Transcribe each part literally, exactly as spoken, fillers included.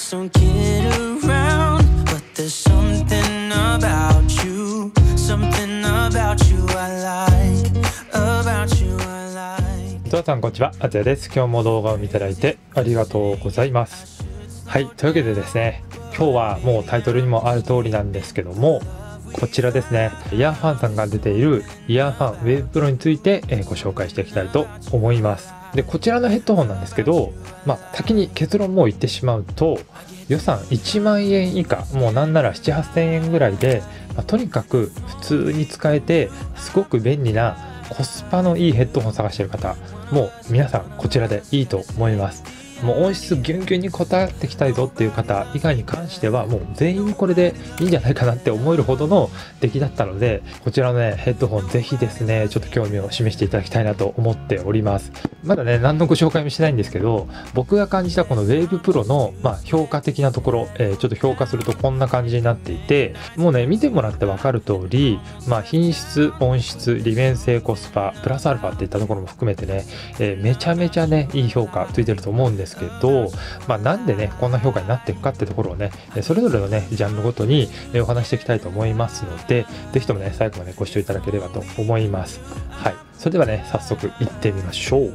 just don't get around. But there's something about you, something about you I like, about you I like. 皆さんこんにちは、あつやです。今日も動画を見ていただいてありがとうございます。はい、というわけでですね、今日はもうタイトルにもある通りなんですけども、こちらですね、イヤーファンさんが出ているイヤーファン Wave Pro についてご紹介していきたいと思います。で、こちらのヘッドホンなんですけど、まあ、先に結論も言ってしまうと、予算いちまんえん以下、もうなんならなな、はっせんえんぐらいで、まあ、とにかく普通に使えて、すごく便利なコスパのいいヘッドホンを探している方、もう皆さんこちらでいいと思います。もう音質ギュンギュンに応えていきたいぞっていう方以外に関してはもう全員これでいいんじゃないかなって思えるほどの出来だったので、こちらのねヘッドホンぜひですねちょっと興味を示していただきたいなと思っております。まだね何のご紹介もしてないんですけど、僕が感じたこの Wave Pro の、まあ、評価的なところ、えー、ちょっと評価するとこんな感じになっていて、もうね見てもらって分かる通り、まあ、品質、音質、利便性、コスパプラスアルファっていったところも含めてね、えー、めちゃめちゃねいい評価ついてると思うんですですけど、まあ、なんでねこんな評価になっていくかってところをねそれぞれのねジャンルごとにお話していきたいと思いますので、ぜひともね最後までご視聴いただければと思います。はい、それではね早速いってみましょう。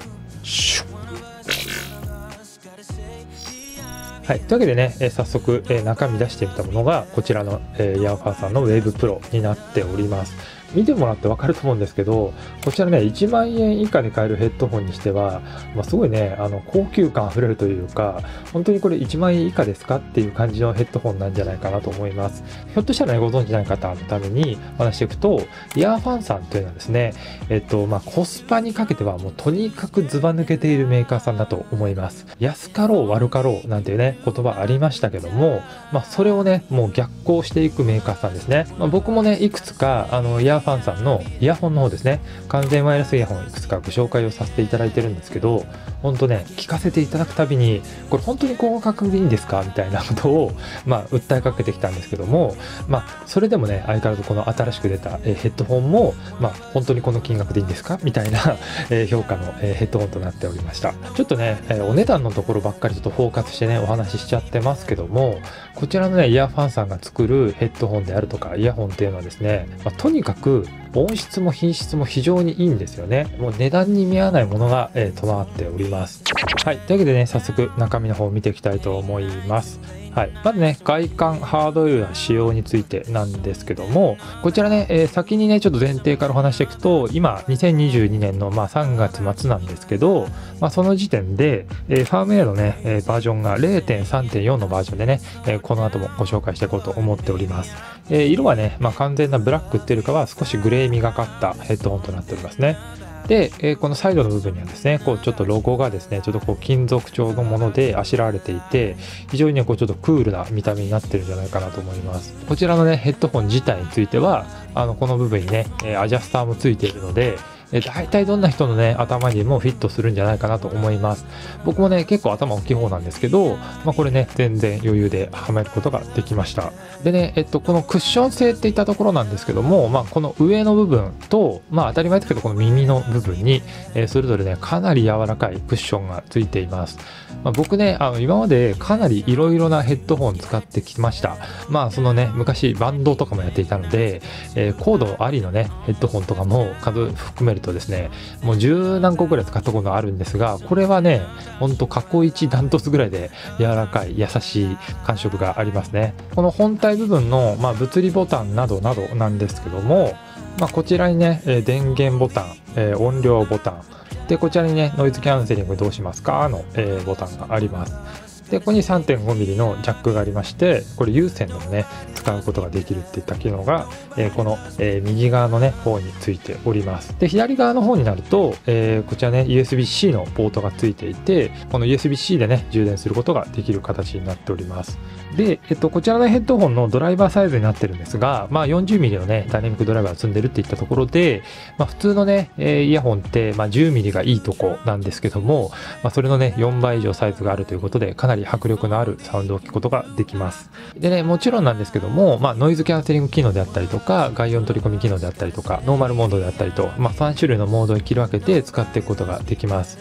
はい、というわけでね、えー、早速、えー、中身出してみたものがこちらの、えー、イヤーファンさんの Wave Pro になっております。見てもらって分かると思うんですけど、こちらねいちまんえん以下で買えるヘッドホンにしては、まあ、すごいねあの高級感あふれるというか、本当にこれいちまんえん以下ですかっていう感じのヘッドホンなんじゃないかなと思います。ひょっとしたらねご存知ない方のためにお話していくと、イヤーファンさんというのはですね、えっとまあコスパにかけてはもうとにかくずば抜けているメーカーさんだと思います。安かろう悪かろうなんていうね言葉ありましたけども、まあそれをねもう逆行していくメーカーさんですね。まあ、僕もねいくつかあのイヤーファンさんのイヤホンの方ですね、完全ワイヤレスイヤホンいくつかご紹介をさせていただいてるんですけど、本当ね聞かせていただくたびにこれ本当に高価格でいいんですかみたいなことをまあ訴えかけてきたんですけども、まあそれでもね相変わらずこの新しく出たヘッドホンもまあ本当にこの金額でいいんですかみたいな評価のヘッドホンとなっておりました。ちょっとねお値段のところばっかりちょっとフォーカスしてねお話ししちゃってますけども、こちらのねイヤーファンさんが作るヘッドホンであるとかイヤホンっていうのはですね、まあ、とにかく音質も品質も非常にいいんですよね。もう値段に見合わないものが、えー、備わっております。はい、というわけでね早速中身の方を見ていきたいと思います。はい、まずね外観ハードウェア仕様についてなんですけども、こちらね、えー、先にねちょっと前提からお話していくと、今にせんにじゅうにねんの、まあ、さんがつ末なんですけど、まあ、その時点で、えー、ファームウェアのね、えー、バージョンが れいてんさんてんよん のバージョンでね、えー、この後もご紹介していこうと思っております。えー、色はね、まあ、完全なブラックっていうよりかは少しグレー味がかったヘッドホンとなっておりますね。で、えー、このサイドの部分にはですね、こうちょっとロゴがですね、ちょっとこう金属調のものであしらわれていて、非常にね、こうちょっとクールな見た目になってるんじゃないかなと思います。こちらのね、ヘッドホン自体については、あの、この部分にね、えー、アジャスターもついているので、え大体どんな人のね頭にもフィットするんじゃないかなと思います。僕もね結構頭大きい方なんですけど、まあ、これね全然余裕ではめることができました。でね、えっと、このクッション性っていったところなんですけども、まあ、この上の部分と、まあ、当たり前ですけどこの耳の部分に、えー、それぞれねかなり柔らかいクッションがついています。まあ、僕ねあの今までかなりいろいろなヘッドホン使ってきました。まあそのね昔バンドとかもやっていたので、えー、コードありのねヘッドホンとかも数含めるとですね、もう十何個ぐらい使ったことがあるんですが、これはねほんと過去一ダントツぐらいで柔らかい優しい感触がありますね。この本体部分の、まあ、物理ボタンなどなどなんですけども、まあ、こちらにね電源ボタン、えー、音量ボタンで、こちらにねノイズキャンセリングどうしますかの、えー、ボタンがあります。でここに さんてんごミリ のジャックがありまして、これ有線でもね使うことができるっていった機能が、えー、この、えー、右側のね方についております。で左側の方になると、えー、こちらね ユーエスビー-C のポートがついていて、この ユーエスビー-C でね充電することができる形になっております。で、えっと、こちらのヘッドホンのドライバーサイズになってるんですが、まあ、よんじゅうミリ のねダイナミックドライバーを積んでるっていったところで、まあ、普通のね、えー、イヤホンって、まあ、じゅうミリ がいいとこなんですけども、まあ、それのねよんばい以上サイズがあるということで、かなり迫力のあるサウンドを聞くことができます。でね、もちろんなんですけども、まあ、ノイズキャンセリング機能であったりとか、外音取り込み機能であったりとか、ノーマルモードであったりと、まあ、さん種類のモードに切り分けて使っていくことができます。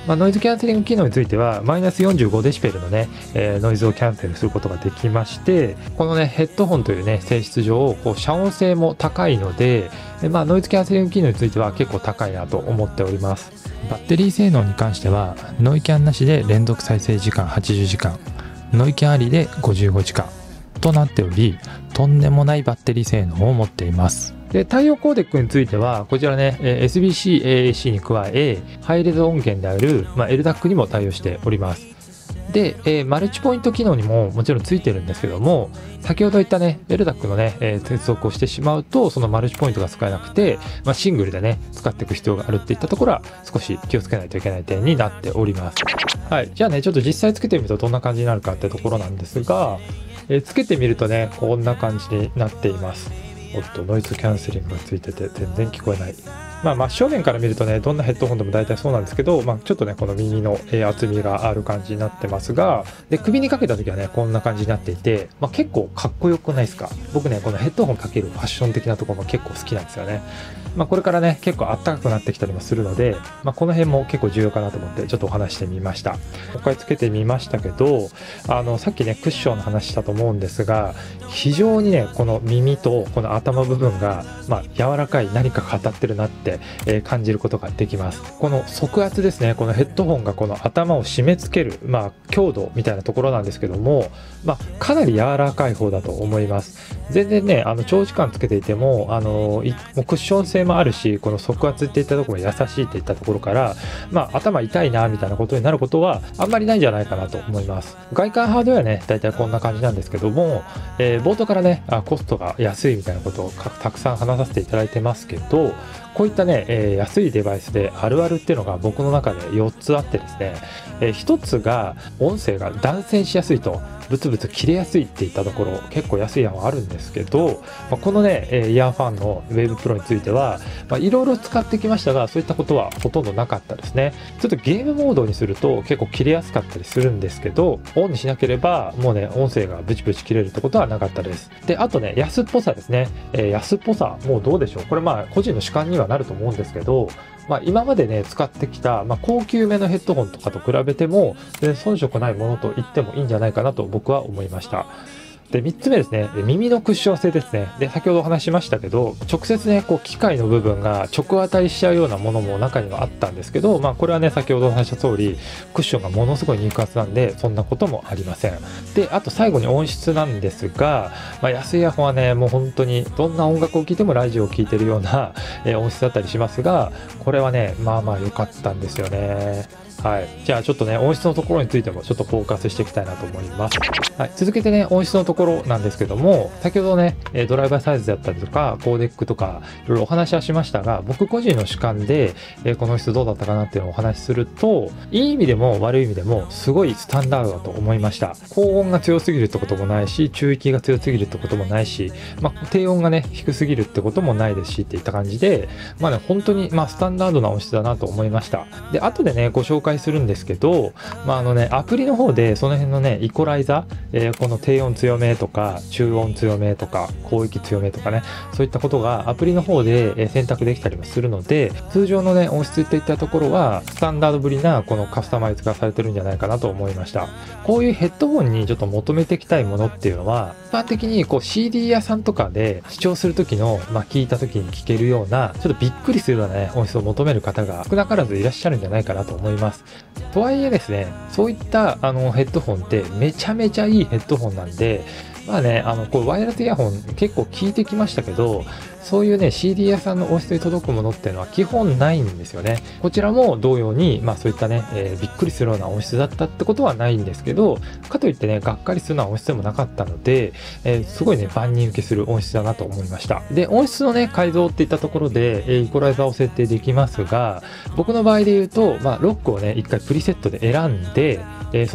まあ、ノイズキャンセリング機能についてはマイナスよんじゅうごデシベルのね、えー、ノイズをキャンセルすることができまして、このねヘッドホンというね性質上こう遮音性も高いので、でまあ、ノイズキャンセリング機能については結構高いなと思っております。バッテリー性能に関してはノイキャンなしで連続再生時間はちじゅうじかん、ノイキャンありでごじゅうごじかんとなっており、とんでもないバッテリー性能を持っています。で対応コーデックについてはこちらね エスビーシーエーエーシー に加えハイレゾ音源である、まあ、エルダック にも対応しております。で、えー、マルチポイント機能にももちろんついてるんですけども、先ほど言ったね エルダック のね、えー、接続をしてしまうとそのマルチポイントが使えなくて、まあ、シングルでね使っていく必要があるっていったところは少し気をつけないといけない点になっております。はい、じゃあねちょっと実際つけてみるとどんな感じになるかってところなんですが、えー、つけてみるとねこんな感じになっています。おっとノイズキャンセリングがついてて全然聞こえない。まあ真正面から見るとねどんなヘッドホンでも大体そうなんですけど、まあ、ちょっとねこの耳の、えー、厚みがある感じになってますが、で首にかけた時はねこんな感じになっていて、まあ、結構かっこよくないですか。僕ねこのヘッドホンかけるファッション的なところも結構好きなんですよね。まあ、これからね結構暖かくなってきたりもするので、まあ、この辺も結構重要かなと思ってちょっとお話してみました。もう一回つけてみましたけど、あのさっきねクッションの話したと思うんですが、非常にねこの耳とこの頭部分が、まあ、柔らかい何かが当たってるなって、えー、感じることができます。この側圧ですね、このヘッドホンがこの頭を締め付ける、まあ、強度みたいなところなんですけども、まあ、かなり柔らかい方だと思います。全然ねあの長時間つけていてもあのいもうクッション性もあるし、この側圧っていったところも優しいっていったところから、まあ、頭痛いなみたいなことになることはあんまりないんじゃないかなと思います。外観ハードウェアねだいたいこんな感じなんですけども、えー、冒頭からねあコストが安いみたいなことをたくさん話させていただいてますけど、こういったね、えー、安いデバイスであるあるっていうのが僕の中でよっつあってですね、えー、ひとつが音声が断線しやすいと、ブツブツ切れやすいっていったところ結構安い案はあるんですけど、まあ、このね、えー、イヤーファンの Wave Pro については、まあ、いろいろ使ってきましたがそういったことはほとんどなかったですね。ちょっとゲームモードにすると結構切れやすかったりするんですけど、オンにしなければもうね音声がブチブチ切れるってことはなかったです。であとね安っぽさですね、えー、安っぽさもうどうでしょう。これまあ個人の主観にはなると思うんですけど、まあ、今までね使ってきた、まあ、高級めのヘッドホンとかと比べても遜色ないものと言ってもいいんじゃないかなと僕は思いました。でみっつめですね、耳のクッション性ですね。で先ほどお話ししましたけど、直接ねこう機械の部分が直当たりしちゃうようなものも中にはあったんですけど、まあこれはね先ほどお話した通りクッションがものすごい肉厚なんでそんなこともありません。であと最後に音質なんですが、まあ、安いイヤホンはねもう本当にどんな音楽を聴いてもラジオを聴いてるような、えー、音質だったりしますが、これはねまあまあ良かったんですよね。はい、じゃあちょっとね音質のところについてもちょっとフォーカスしていきたいなと思います。はい、続けてね音質のところなんですけども、先ほどねドライバーサイズだったりとかコーデックとかいろいろお話はしましたが、僕個人の主観でこの音質どうだったかなっていうのをお話しすると、いい意味でも悪い意味でもすごいスタンダードだと思いました。高音が強すぎるってこともないし、中域が強すぎるってこともないし、まあ、低音がね低すぎるってこともないですしっていった感じで、まあね本当にまあスタンダードな音質だなと思いました。で後でねご紹介するんですけど、まああのねアプリの方でその辺のねイコライザー、えー、この低音強めとか中音強めとか広域強めとかね、そういったことがアプリの方で選択できたりもするので、通常のね音質っていったところはスタンダードぶりなこのカスタマイズがされてるんじゃないかなと思いました。こういうヘッドホンにちょっと求めていきたいものっていうのは、一般的にこう シーディー 屋さんとかで視聴する時の、まあ、聞いた時に聞けるようなちょっとびっくりするようなね音質を求める方が少なからずいらっしゃるんじゃないかなと思います。とはいえですね、そういったあのヘッドホンってめちゃめちゃいいヘッドホンなんで、まあね、あのこうワイヤレスイヤホン結構聞いてきましたけど、そういうね シーディー 屋さんの音質に届くものっていうのは基本ないんですよね。こちらも同様に、まあそういったね、えー、びっくりするような音質だったってことはないんですけど、かといってねがっかりするような音質でもなかったので、えー、すごいね万人受けする音質だなと思いました。で音質のね改造っていったところで、えー、イコライザーを設定できますが、僕の場合で言うと、まあ、ロックをね一回プリセットで選んで、えー、そのね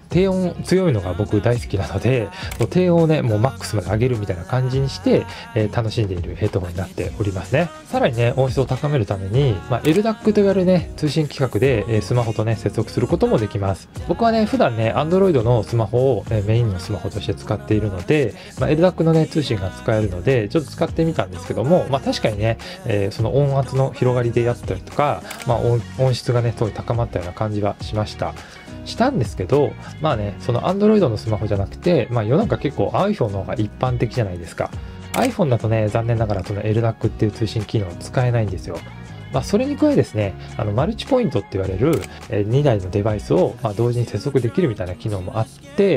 低音強いのが僕大好きなので、低音をね、もうマックスまで上げるみたいな感じにして、えー、楽しんでいるヘッドホンになっておりますね。さらにね、音質を高めるために、まあ、エルダック といわれるね、通信規格で、えー、スマホとね、接続することもできます。僕はね、普段ね、Android のスマホを、えー、メインのスマホとして使っているので、まあ、エルダック のね、通信が使えるので、ちょっと使ってみたんですけども、まあ、確かにね、えー、その音圧の広がりであったりとか、まあ、音、音質がね、すごい高まったような感じはしました。したんですけど、まあね、その Android のスマホじゃなくて、まあ世の中結構 iPhone の方が一般的じゃないですか。iPhone だとね、残念ながらその エルダック っていう通信機能使えないんですよ。まあ、それに加えですね、あの、マルチポイントって言われるにだいのデバイスをまあ同時に接続できるみたいな機能もあって、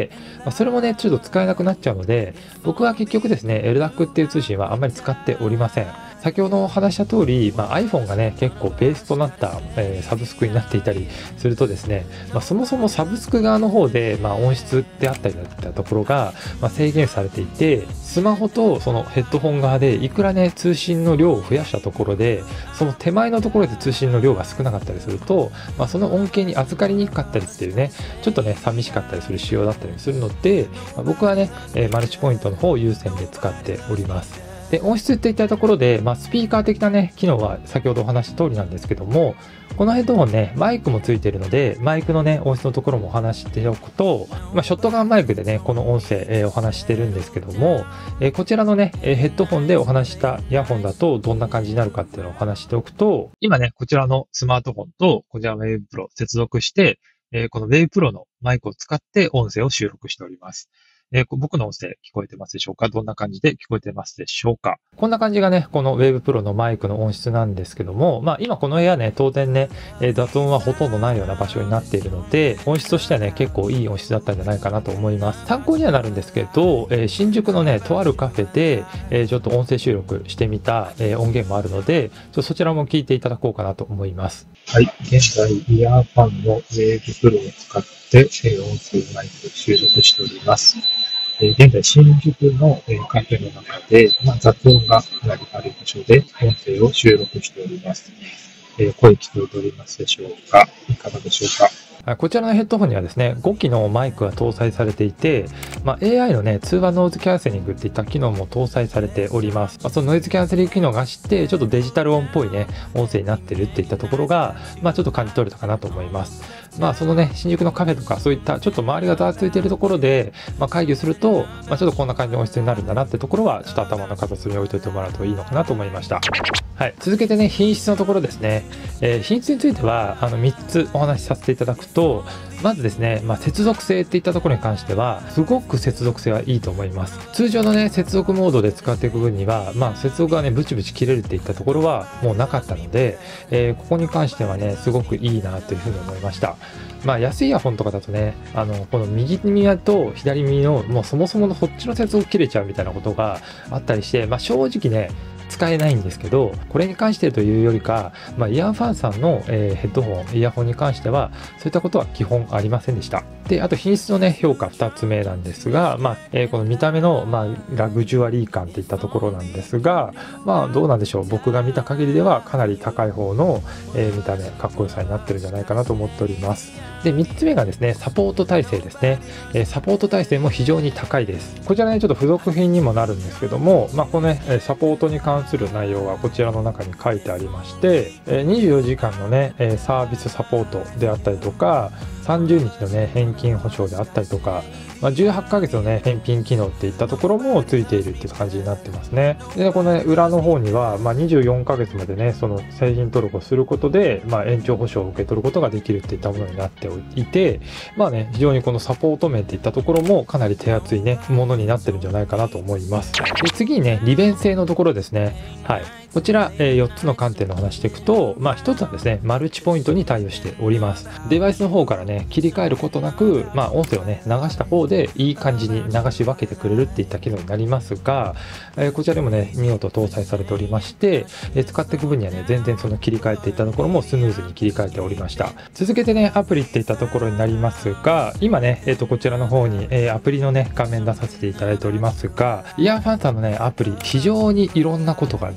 まあ、それもね、ちょっと使えなくなっちゃうので、僕は結局ですね、エルダック っていう通信はあんまり使っておりません。先ほど話した通り、まあ、iPhone がね、結構ベースとなった、えー、サブスクになっていたりするとですね、まあ、そもそもサブスク側の方で、まあ、音質であったりだったところが、まあ、制限されていて、スマホとそのヘッドホン側でいくらね、通信の量を増やしたところで、その手前のところで通信の量が少なかったりすると、まあ、その恩恵に預かりにくかったりっていうね、ちょっとね、寂しかったりする仕様だったりするので、まあ、僕はね、えー、マルチポイントの方を優先で使っております。で、音質っていったところで、まあ、スピーカー的なね、機能は先ほどお話した通りなんですけども、このヘッドホンね、マイクもついているので、マイクのね、音質のところもお話しておくと、まあ、ショットガンマイクでね、この音声、えー、お話してるんですけども、えー、こちらのね、ヘッドホンでお話したイヤホンだとどんな感じになるかっていうのをお話しておくと、今ね、こちらのスマートフォンと、こちらの Wave Pro 接続して、えー、この Wave Pro のマイクを使って音声を収録しております。えー、僕の音声聞こえてますでしょうか？どんな感じで聞こえてますでしょうか？こんな感じがね、この Wave Pro のマイクの音質なんですけども、まあ今この部屋ね、当然ね、えー、雑音はほとんどないような場所になっているので、音質としてはね、結構いい音質だったんじゃないかなと思います。参考にはなるんですけど、えー、新宿のね、とあるカフェで、えー、ちょっと音声収録してみた、えー、音源もあるので、ちょっとそちらも聞いていただこうかなと思います。 はい、現在イヤーファンの Wave Pro を使って、えー、音声マイクを収録しております。現在、新宿のカフェの中で、まあ、雑音がかなりある場所で音声を収録しております。えー、声聞こえておりますでしょうか？いかがでしょうか？ こちらのヘッドホンにはですね、ごきのマイクが搭載されていて、まあ、エーアイ のね、通話ノイズキャンセリングっていった機能も搭載されております。まあ、そのノイズキャンセリング機能がして、ちょっとデジタル音っぽいね、音声になってるっていったところが、まあ、ちょっと感じ取れたかなと思います。まあ、そのね、新宿のカフェとか、そういったちょっと周りがざわついているところで、まあ、会議すると、まあ、ちょっとこんな感じの音質になるんだなってところは、ちょっと頭の片隅に置いといてもらうといいのかなと思いました。はい。続けてね、品質のところですね。えー、品質については、あの、みっつお話しさせていただくと、まずですね、まあ、接続性っていったところに関しては、すごく接続性はいいと思います。通常のね、接続モードで使っていく分には、まあ、接続がね、ブチブチ切れるっていったところはもうなかったので、えー、ここに関してはね、すごくいいなというふうに思いました。まあ、安いイヤホンとかだとね、あの、この右耳と左耳の、もうそもそものそっちの接続切れちゃうみたいなことがあったりして、まあ、正直ね、使えないんですけど、これに関してというよりか、まあ、イヤーファンさんの、えー、ヘッドホン、イヤホンに関しては、そういったことは基本ありませんでした。で、あと品質のね、評価ふたつめなんですが、まあ、えー、この見た目の、まあ、ラグジュアリー感っていったところなんですが、まあ、どうなんでしょう。僕が見た限りでは、かなり高い方の、えー、見た目、かっこよさになってるんじゃないかなと思っております。で、みっつめがですね、サポート体制ですね。えー、サポート体制も非常に高いです。こちらね、ちょっと付属品にもなるんですけども、まあ、このね、サポートに関する内容がこちらの中に書いてありまして、にじゅうよじかんのね、サービスサポートであったりとか、さんじゅうにちのね、返金保証であったりとか、まあ、じゅうはちかげつのね、返品機能っていったところもついているっていう感じになってますね。で、この、ね、裏の方には、まあ、にじゅうよんかげつまでね、その製品登録をすることで、まあ、延長保証を受け取ることができるっていったものになっていて、まあね、非常にこのサポート面っていったところもかなり手厚いね、ものになってるんじゃないかなと思います。で、次にね、利便性のところですね。はい。こちら、えー、よっつの観点の話していくと、まあひとつはですね、マルチポイントに対応しております。デバイスの方からね、切り替えることなく、まあ音声をね、流した方でいい感じに流し分けてくれるっていった機能になりますが、えー、こちらでもね、見事搭載されておりまして、えー、使っていく分にはね、全然その切り替えていったところもスムーズに切り替えておりました。続けてね、アプリっていったところになりますが、今ね、えっと、こちらの方に、えー、アプリのね、画面出させていただいておりますが、イヤーファンさんのね、アプリ、非常にいろんなことができます。 。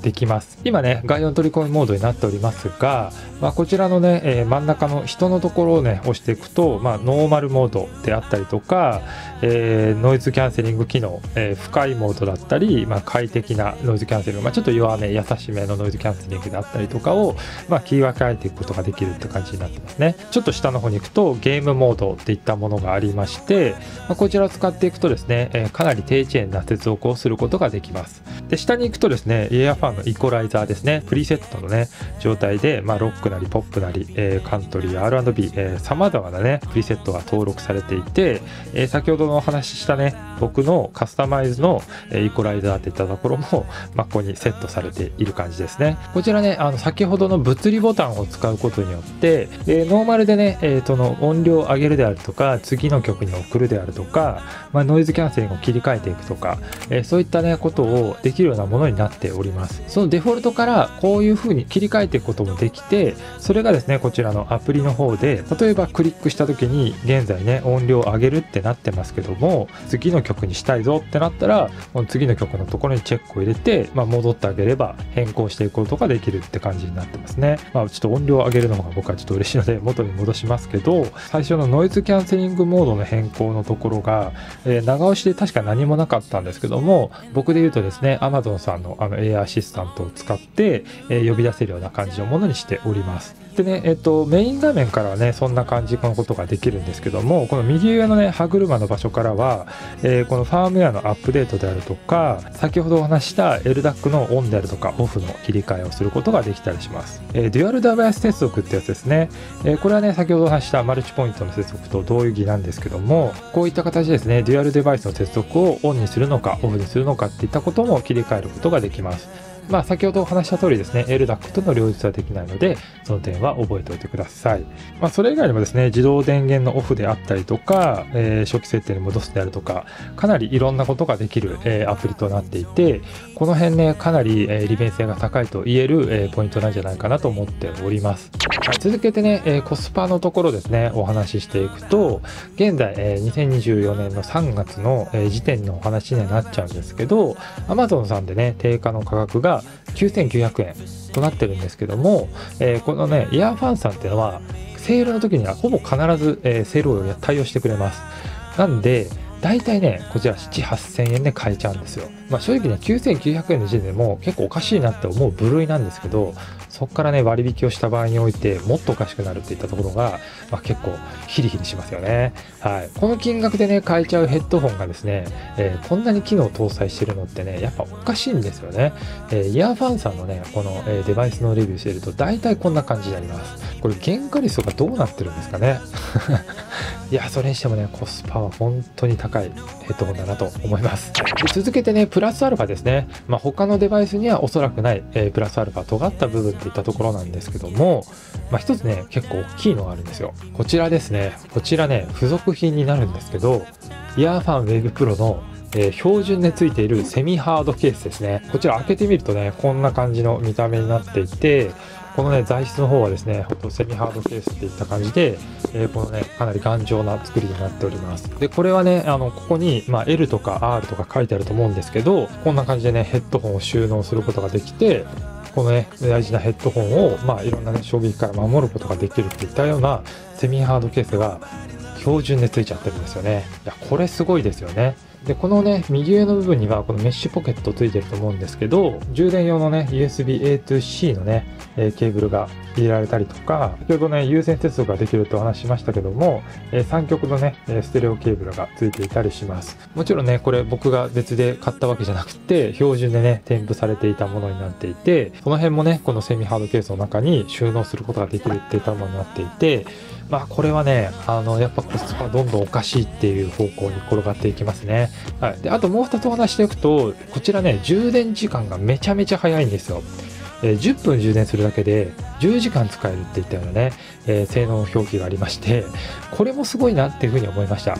今ね、外音取り込みモードになっておりますが、まあ、こちらのね、えー、真ん中の人のところをね、押していくと、まあ、ノーマルモードであったりとか、えー、ノイズキャンセリング機能、えー、深いモードだったり、まあ、快適なノイズキャンセリング、まあ、ちょっと弱め、優しめのノイズキャンセリングであったりとかを、まあ、切り分けていくことができるって感じになってますね。ちょっと下の方に行くと、ゲームモードっていったものがありまして、まあ、こちらを使っていくとですね、えー、かなり低遅延な接続をすることができます。で、下に行くとですね、イヤーファンのイコライザーですね、プリセットのね、状態で、まあ、ロックなりポップなり、えー、カントリー、アールアンドビー、えー、様々なね、プリセットが登録されていて、えー、先ほどのお話ししたね、僕のカスタマイズの、えー、イコライザーっていったところも、まあ、ここにセットされている感じですね。こちらね、あの、先ほどの物理ボタンを使うことによって、えー、ノーマルでね、えー、その音量を上げるであるとか、次の曲に送るであるとか、まあ、ノイズキャンセリングを切り替えていくとか、えー、そういったね、ことをできるようなものになっております。そのデフォルトからこういう風に切り替えていくこともできて、それがですね、こちらのアプリの方で、例えばクリックした時に、現在ね、音量を上げるってなってますけども、次の曲にしたいぞってなったら、この次の曲のところにチェックを入れて、まあ、戻ってあげれば変更していくことができるって感じになってますね。まあ、ちょっと音量を上げるの方が僕はちょっと嬉しいので、元に戻しますけど、最初のノイズキャンセリングモードの変更のところが、えー、長押しで確か何もなかったんですけども、僕で言うとですね、Amazon さんのあの エーアイ アシスタントを使って、えー、呼び出せるような感じのものにしております。でね、えっと、メイン画面からはね、そんな感じのことができるんですけども、この右上のね、歯車の場所からは、えー、このファームウェアのアップデートであるとか、先ほどお話した エルダック のオンであるとかオフの切り替えをすることができたりします。えー、デュアルデバイス接続ってやつですね。えー、これはね、先ほどお話したマルチポイントの接続と同義なんですけども、こういった形ですね、デュアルデバイスの接続をオンにするのかオフにするのかっていったことも切り替えることができます。まあ先ほどお話した通りですね、エルダック との両立はできないので、その点は覚えておいてください。まあそれ以外にもですね、自動電源のオフであったりとか、えー、初期設定に戻すであるとか、かなりいろんなことができる、えー、アプリとなっていて、この辺ね、かなり、えー、利便性が高いと言える、えー、ポイントなんじゃないかなと思っております。はい、続けてね、えー、コスパのところですね、お話ししていくと、現在、えー、にせんにじゅうよねんのさんがつの、えー、時点のお話にはなっちゃうんですけど、Amazon さんでね、定価の価格がきゅうせんきゅうひゃくえんとなってるんですけども、えー、このね、イヤーファンさんっていうのは、セールの時にはほぼ必ず、えー、セールを対応してくれます。なんで、大体ね、こちらなな、はっせんえんで買えちゃうんですよ。まあ正直ね、きゅうせんきゅうひゃくえんの時点でも結構おかしいなって思う部類なんですけど、そこからね、割引をした場合においてもっとおかしくなるっていったところが、まあ、結構ヒリヒリしますよね。はい。この金額でね、買えちゃうヘッドホンがですね、えー、こんなに機能搭載してるのってね、やっぱおかしいんですよね。えー、イヤーファンさんのね、この、えー、デバイスのレビューしてると大体こんな感じになります。これ原価率がどうなってるんですかね。いや、それにしてもね、コスパは本当に高いヘッドホンだなと思います。で、続けてね、プラスアルファですね。まあ、他のデバイスにはおそらくない、えー、プラスアルファ尖った部分っていったところなんですけども、まあ、一つね、結構大きいのがあるんですよ。こちらですね。こちらね、付属品になるんですけど、イヤーファンウェブプロのえー、標準で付いているセミハードケースですね。こちら開けてみるとね、こんな感じの見た目になっていて、このね、材質の方はですね、ほんとセミハードケースっていった感じで、えー、このね、かなり頑丈な作りになっております。で、これはね、あの、ここに、まあ、エル とか アール とか書いてあると思うんですけど、こんな感じでね、ヘッドホンを収納することができて、このね、大事なヘッドホンを、まあ、いろんなね、衝撃から守ることができるっていったようなセミハードケースが標準で付いちゃってるんですよね。いや、これすごいですよね。で、このね、右上の部分にはこのメッシュポケットついてると思うんですけど、充電用のね、ユーエスビーエーツーシー のね、えー、ケーブルが入れられたりとか、先ほどね、有線接続ができるとお話ししましたけども、えー、さんきょくのね、ステレオケーブルがついていたりします。もちろんね、これ僕が別で買ったわけじゃなくて、標準でね、添付されていたものになっていて、その辺もね、このセミハードケースの中に収納することができるっていったものになっていて、まあこれはね、あの、やっぱコスパどんどんおかしいっていう方向に転がっていきますね。はい。で、あともう二つお話していくと、こちらね、充電時間がめちゃめちゃ早いんですよ。えー、じゅっぷん充電するだけでじゅうじかん使えるっていったようなね、えー、性能表記がありまして、これもすごいなっていうふうに思いました。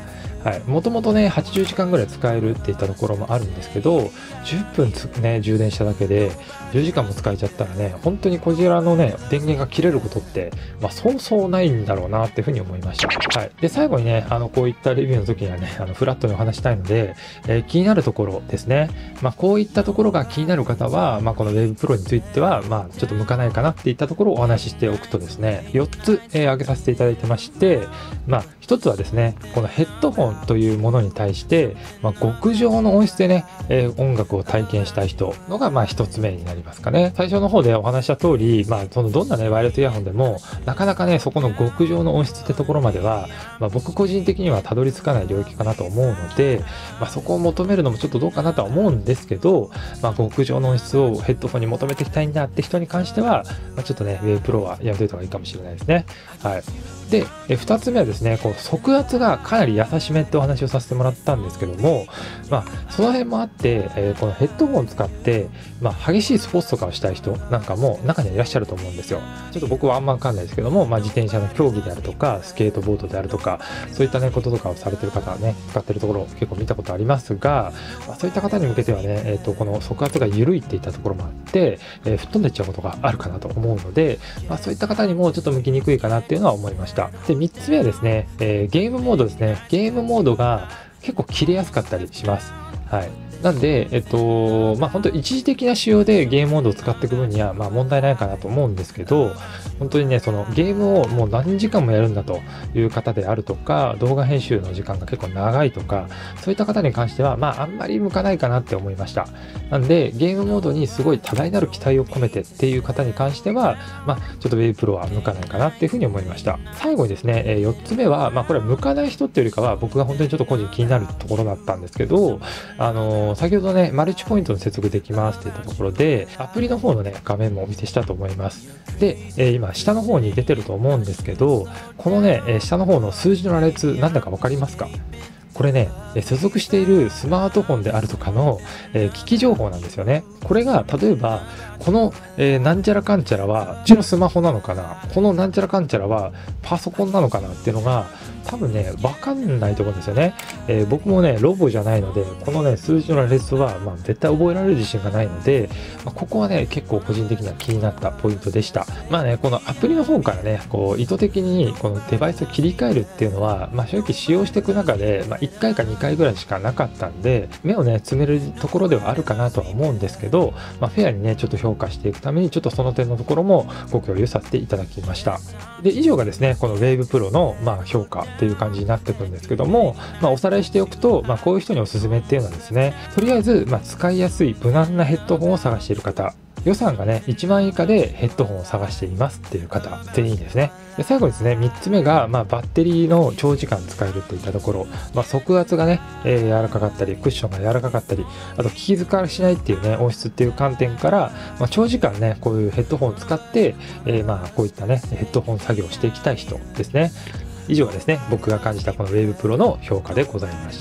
はい、もともとねはちじゅうじかんぐらい使えるっていったところもあるんですけど、じゅっぷんつね充電しただけでじゅうじかんも使えちゃったらね、本当にこちらのね電源が切れることって、まあ、そうそうないんだろうなっていうふうに思いました。はい、で最後にね、あのこういったレビューの時にはね、あのフラットにお話したいので、えー、気になるところですね。まあ、こういったところが気になる方は、まあ、この Wave Pro については、まあ、ちょっと向かないかなっていったところをお話ししておくとですね、よっつ、えー、挙げさせていただいてまして、まあ、ひとつはですね、このヘッドホンというものに対して、まあ、極上の音質でね、えー、音楽を体験したい人のが、まあ、ひとつめになりますかね。最初の方でお話した通り、まあ、そのどんなね、ワイヤレスイヤホンでも、なかなかね、そこの極上の音質ってところまでは、まあ、僕個人的にはたどり着かない領域かなと思うので、まあ、そこを求めるのもちょっとどうかなとは思うんですけど、まあ、極上の音質をヘッドホンに求めていきたいんだって人に関しては、まあ、ちょっとね、Wave Pro はやめといた方がいいかもしれないですね。はい。で、えふたつめはですね、こう速圧がかなり優しめってお話をさせてもらったんですけども、まあ、その辺もあって、えー、このヘッドホンを使って、まあ、激しいスポーツとかをしたい人なんかも中にはいらっしゃると思うんですよ。ちょっと僕はあんまわかんないですけども、まあ、自転車の競技であるとか、スケートボードであるとか、そういったね、こととかをされてる方はね、使ってるところを結構見たことありますが、まあ、そういった方に向けてはね、えっと、この速圧が緩いっていったところもあって、えー、吹っ飛んでっちゃうことがあるかなと思うので、まあ、そういった方にもちょっと向きにくいかなっていうのは思いました。で、みっつめはですね、えー、ゲームモードですね。ゲームモードが結構切れやすかったりします。はい。なんで、えっと、まあ、本当一時的な仕様でゲームモードを使っていく分には、まあ、問題ないかなと思うんですけど、本当にね、そのゲームをもう何時間もやるんだという方であるとか、動画編集の時間が結構長いとか、そういった方に関しては、まあ、あんまり向かないかなって思いました。なんで、ゲームモードにすごい多大なる期待を込めてっていう方に関しては、まあ、ちょっと Wave Pro は向かないかなっていうふうに思いました。最後にですね、えー、よっつめは、まあ、これは向かない人っていうよりかは、僕が本当にちょっと個人気になるところだったんですけど、あのー、先ほどね、マルチポイントの接続できますっていったところで、アプリの方のね、画面もお見せしたと思います。で、えー、今、下の方に出てると思うんですけど、このね、えー、下の方の数字の羅列、なんだかわかりますか？これね、所属しているスマートフォンであるとかの、えー、機器情報なんですよね。これが、例えば、この、えー、なんちゃらかんちゃらは、うちのスマホなのかな、このなんちゃらかんちゃらはパソコンなのかなっていうのが、多分ね、わかんないと思うんですよね。えー、僕もね、ロボじゃないので、このね、数字の羅列は、まあ、絶対覚えられる自信がないので、まあ、ここはね、結構個人的には気になったポイントでした。まあね、このアプリの方からね、こう、意図的にこのデバイスを切り替えるっていうのは、まあ、正直使用していく中で、まあ、いっかいかにかいぐらいしかなかったんで、目をね、詰めるところではあるかなとは思うんですけど、まあ、フェアにね、ちょっと評価していくために、ちょっとその点のところもご共有させていただきました。で、以上がですね、この Wave Pro の、まあ、評価っていう感じになってくるんですけども、まあ、おさらいしておくと、まあ、こういう人におすすめっていうのはですね、とりあえず、まあ、使いやすい無難なヘッドホンを探している方、予算がね、いちまんえん以下でヘッドホンを探していますっていう方、全員ですね。で、最後ですね、みっつめが、まあ、バッテリーの長時間使えるっていったところ、まあ、速圧がね、えー、柔らかかったり、クッションが柔らかかったり、あと、聞き疲れしないっていうね、音質っていう観点から、まあ、長時間ね、こういうヘッドホンを使って、えー、まあ、こういったね、ヘッドホン作業をしていきたい人ですね。以上がですね、僕が感じたこの Wave Pro の評価でございました。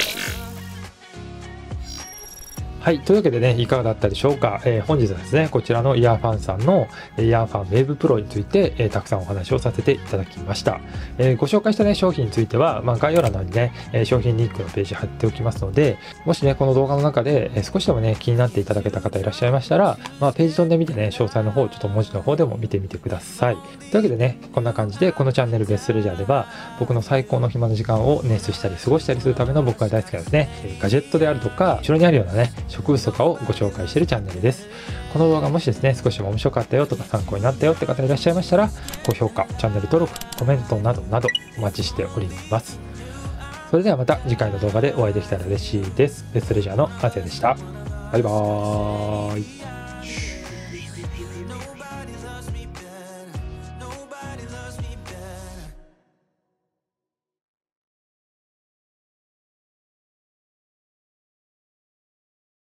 はい。というわけでね、いかがだったでしょうか。えー、本日はですね、こちらのイヤーファンさんのイヤーファン Wave Pro について、えー、たくさんお話をさせていただきました。えー、ご紹介したね、商品については、まあ、概要欄の方にね、えー、商品リンクのページ貼っておきますので、もしね、この動画の中で、えー、少しでもね、気になっていただけた方いらっしゃいましたら、まあ、ページ飛んでみてね、詳細の方、ちょっと文字の方でも見てみてください。というわけでね、こんな感じで、このチャンネルベストレジャーでは、僕の最高の暇の時間を捻出したり過ごしたりするための僕が大好きなですね、ガジェットであるとか、後ろにあるようなね、植物とかをご紹介しているチャンネルです。この動画もしですね、少しでも面白かったよとか参考になったよって方いらっしゃいましたら、高評価、チャンネル登録、コメントなどなどお待ちしております。それではまた次回の動画でお会いできたら嬉しいです。ベストレジャーのアセでした。バイバーイ。